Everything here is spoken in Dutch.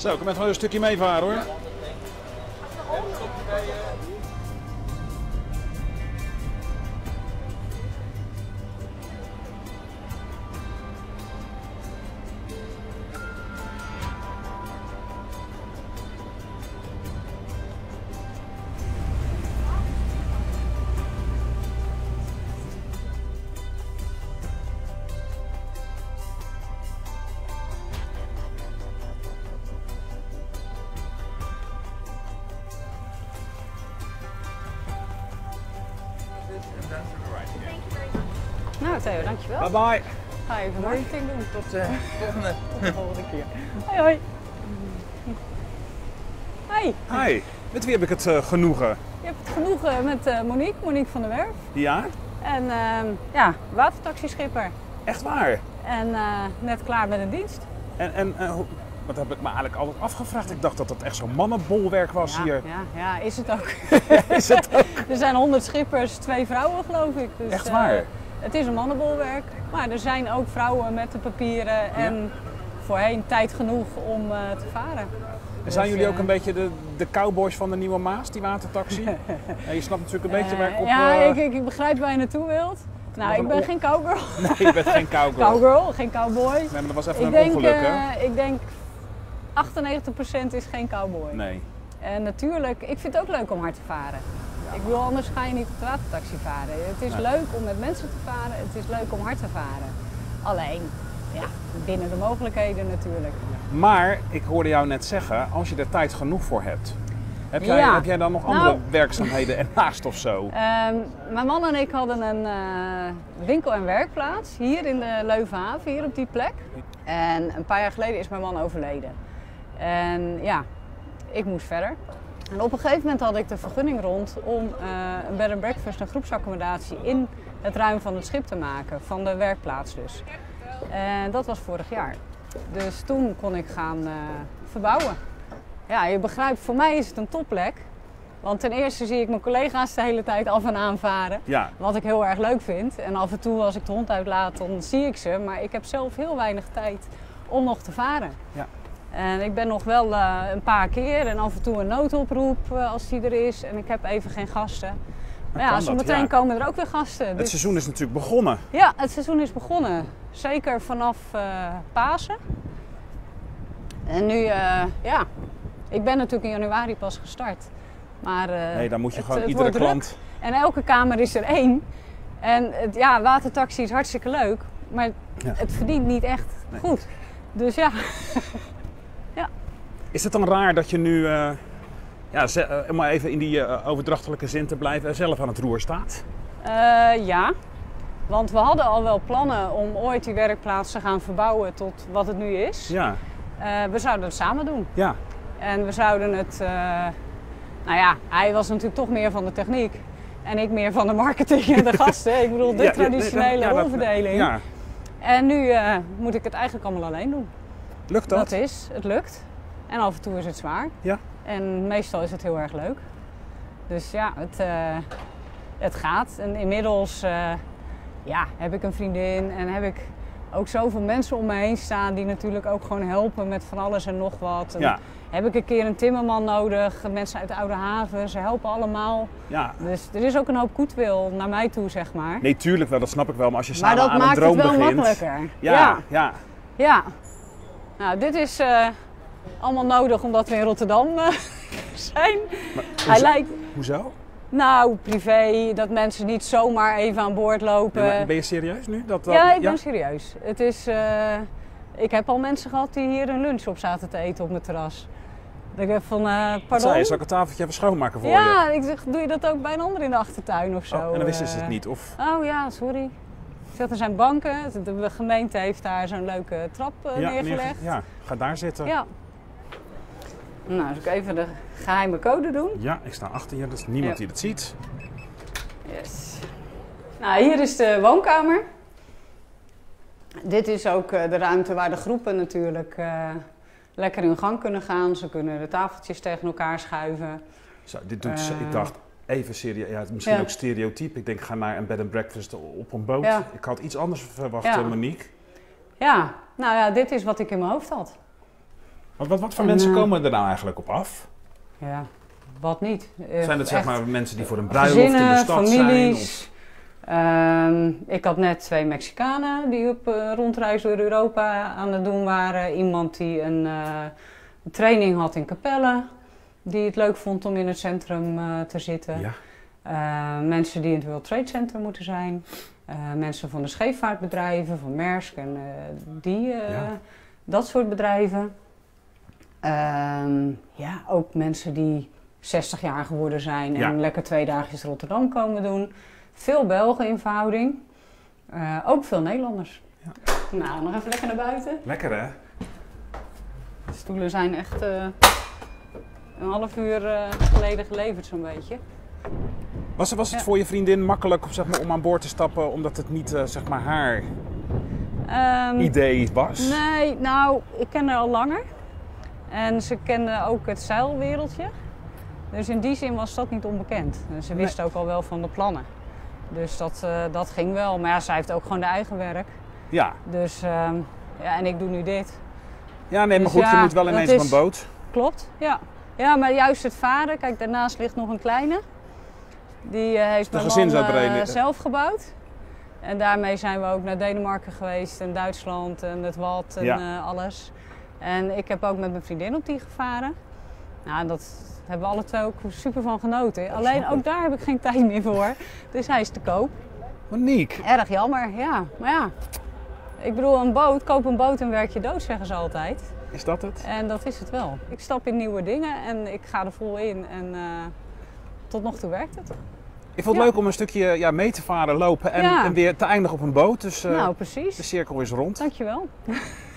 Zo, ik kan met gewoon een stukje meevaren hoor. Nou Theo, dankjewel. Bye bye. Ga even marketing doen. Tot de volgende keer. Hoi hoi. Hoi. Hi, met wie heb ik het genoegen? Je hebt het genoegen met Monique van der Werf. Ja? En ja, watertaxischipper. Echt waar? En net klaar met een dienst. Wat heb ik me eigenlijk altijd afgevraagd? Ik dacht dat dat echt zo'n mannenbolwerk was hier. Ja, is het ook. Is het ook? Er zijn 100 schippers, 2 vrouwen geloof ik. Dus, Echt waar? Het is een mannenbolwerk, maar er zijn ook vrouwen met de papieren en voorheen tijd genoeg om te varen. En zijn jullie ook een beetje de cowboys van de Nieuwe Maas, die watertaxi? En je snapt natuurlijk een beetje waar ik op... Ja, ik begrijp waar je naartoe wilt. Nou, ik ben geen cowgirl. Nee, je bent geen cowgirl. Cowgirl, geen cowboy. Nee, maar dat was even een ongeluk, hè? Ik denk 98% is geen cowboy. Nee. En natuurlijk, ik vind het ook leuk om hard te varen. Ja. Ik bedoel, anders ga je niet op de watertaxi varen. Het is leuk om met mensen te varen, het is leuk om hard te varen. Alleen, ja, binnen de mogelijkheden natuurlijk. Maar, ik hoorde jou net zeggen, als je er tijd genoeg voor hebt. Heb jij dan nog andere werkzaamheden ernaast of zo? Mijn man en ik hadden een winkel- en werkplaats hier in de Leuvenhaven, hier op die plek. En een paar jaar geleden is mijn man overleden. En ja, ik moest verder. En op een gegeven moment had ik de vergunning rond om een bed and breakfast, een groepsaccommodatie in het ruim van het schip te maken, van de werkplaats dus. En dat was vorig jaar. Dus toen kon ik gaan verbouwen. Ja, je begrijpt, voor mij is het een topplek. Want ten eerste zie ik mijn collega's de hele tijd af en aan varen. Ja. Wat ik heel erg leuk vind. En af en toe als ik de hond uitlaat, dan zie ik ze. Maar ik heb zelf heel weinig tijd om nog te varen. Ja. En ik ben nog wel een paar keer en af en toe een noodoproep als die er is. En ik heb even geen gasten. Maar ja, zometeen komen er ook weer gasten. Het seizoen is natuurlijk begonnen. Ja, het seizoen is begonnen. Zeker vanaf Pasen. En nu, ja, ik ben natuurlijk in januari pas gestart. Maar nee, dan moet je gewoon iedere klant... En elke kamer is er 1. En ja, watertaxi is hartstikke leuk. Maar het verdient niet echt goed. Dus ja. Ja. Is het dan raar dat je nu, om maar even in die overdrachtelijke zin te blijven, zelf aan het roer staat? Ja, want we hadden al wel plannen om ooit die werkplaats te gaan verbouwen tot wat het nu is. Ja. We zouden het samen doen. Ja. En we zouden het, nou ja, hij was natuurlijk toch meer van de techniek. En ik meer van de marketing en de gasten. Ik bedoel, de traditionele rolverdeling. Ja. En nu moet ik het eigenlijk allemaal alleen doen. Lukt dat? Het lukt. En af en toe is het zwaar. Ja. En meestal is het heel erg leuk. Dus ja, het gaat. En inmiddels heb ik een vriendin en heb ik ook zoveel mensen om me heen staan die natuurlijk ook gewoon helpen met van alles en nog wat. En heb ik een keer een timmerman nodig, mensen uit de Oude Haven, ze helpen allemaal. Ja. Dus er is ook een hoop goedwil naar mij toe, zeg maar. Nee, tuurlijk wel, dat snap ik wel, maar als je samen aan een droom begint... Maar dat maakt het wel makkelijker. Ja. Nou, dit is allemaal nodig omdat we in Rotterdam zijn. Hoezo? Nou, privé, dat mensen niet zomaar even aan boord lopen. Ja, ben je serieus nu? Ja, ik ben serieus. Het is, ik heb al mensen gehad die hier een lunch op zaten te eten op mijn terras. Ik heb van, pardon? Zal ik een tafeltje even schoonmaken voor je? Ja, ik zeg, doe je dat ook bij een ander in de achtertuin of zo? Oh, en dan wisten ze het niet? Of? Oh ja, sorry. Ik zeg, er zijn banken, de gemeente heeft daar zo'n leuke trap neergelegd. Ja, ga daar zitten. Ja. Nou, zal ik even de geheime code doen? Ja, ik sta achter je, er is niemand die dat ziet. Yes. Nou, hier is de woonkamer. Dit is ook de ruimte waar de groepen natuurlijk lekker in hun gang kunnen gaan. Ze kunnen de tafeltjes tegen elkaar schuiven. Zo, dit doet, ik dacht even serieus, misschien ook stereotyp. Ik denk, ga naar een bed and breakfast op een boot. Ja. Ik had iets anders verwacht, Monique. Ja, nou ja, dit is wat ik in mijn hoofd had. Wat voor mensen komen er nou eigenlijk op af? Ja, wat niet. Zijn het zeg maar mensen die voor een bruiloft in de stad families, zijn? Of... ik had net 2 Mexicanen die op rondreis door Europa aan het doen waren. Iemand die een training had in Capelle, die het leuk vond om in het centrum te zitten. Ja. Mensen die in het World Trade Center moeten zijn. Mensen van de scheepvaartbedrijven, van Maersk en dat soort bedrijven. Ook mensen die 60 jaar geworden zijn en lekker 2 dagjes Rotterdam komen doen. Veel Belgen in verhouding. Ook veel Nederlanders. Ja. Nou, nog even lekker naar buiten. Lekker hè? De stoelen zijn echt een half uur geleden geleverd zo'n beetje. Was het voor je vriendin makkelijk zeg maar, om aan boord te stappen omdat het niet zeg maar haar idee was? Nee, nou, ik ken haar al langer. En ze kende ook het zeilwereldje. Dus in die zin was dat niet onbekend. En ze wist ook al wel van de plannen. Dus dat ging wel. Maar ja, zij heeft ook gewoon de eigen werk. Ja. Dus en ik doe nu dit. Ja, nee, maar dus goed, je moet wel ineens op een boot. Klopt, ja. Ja, maar juist het varen. Kijk, daarnaast ligt nog een kleine. Die heeft mijn man zelf gebouwd. En daarmee zijn we ook naar Denemarken geweest en Duitsland en het Wad en alles. En ik heb ook met mijn vriendin op die gevaren. Nou, dat hebben we alle 2 ook super van genoten. Alleen ook daar heb ik geen tijd meer voor. Dus hij is te koop. Monique. Erg jammer, ja. Maar ja, ik bedoel, koop een boot en werk je dood, zeggen ze altijd. Is dat het? En dat is het wel. Ik stap in nieuwe dingen en ik ga er vol in. En tot nog toe werkt het. Ik vond het leuk om een stukje mee te varen, lopen en weer te eindigen op een boot. Dus nou, precies. De cirkel is rond. Dankjewel.